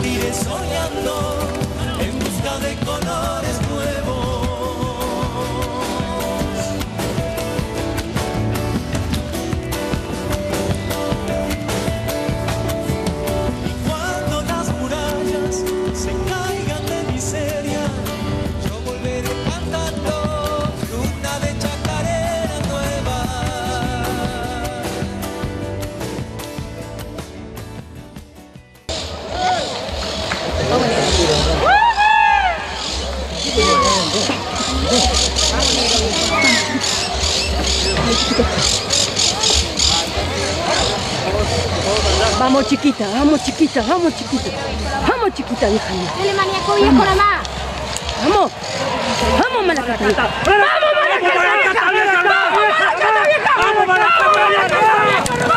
seguiré soñando en busca de colores nuevos. Y cuando las murallas se caigan de miseria, yo volveré cantando una de chacarera nueva. Vamos chiquita, vamos chiquita, vamos chiquita. Vamos chiquita, hija mía. Dale maníaco viejo nomás. Vamos. Vamos, Malacata. Vamos, Malacata vieja. Vamos, Malacata vieja.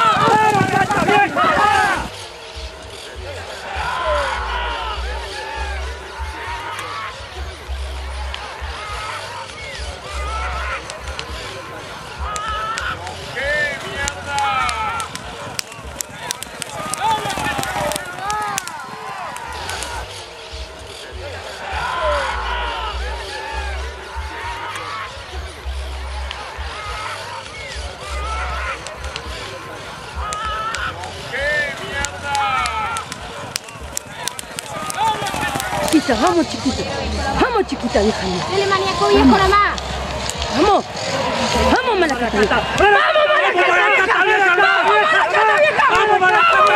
Chiquita, vamos chiquita. Vamos chiquita, hija mía. Dale maníaco viejo nomás. Vamos. Vamos, Malacata vieja. Vamos, Malacata vieja. Vamos, Malacata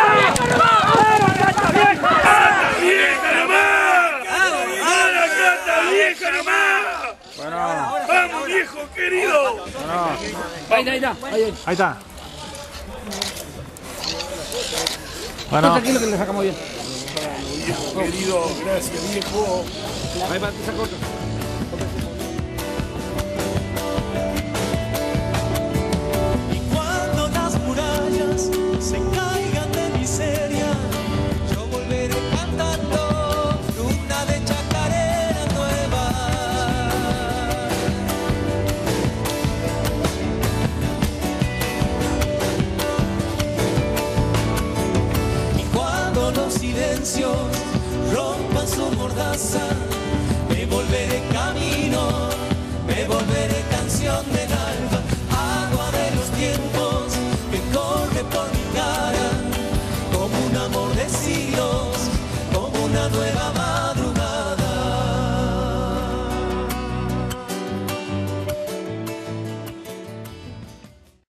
Bueno. ¡Vamos, viejo querido! Ahí está. Ahí está. Bueno. Tranquilo que le sacamos bien. Viejo querido, gracias, viejo. Ahí va, te saco otro. Y cuando las murallas se caigan de miseria, yo volveré cantando una de chacarera nueva. Y cuando los silencios rompan su mordaza, me volveré camino, me volveré canción del alba, agua de los tiempos que corre por mi cara, como un amor de siglos, como una nueva